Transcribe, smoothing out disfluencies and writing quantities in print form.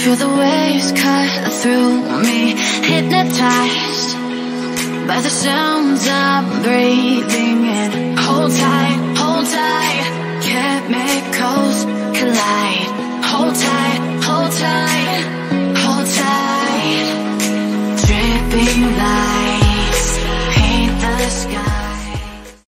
Feel the waves cut through me, hypnotized by the sounds I'm breathing in. Hold tight, chemicals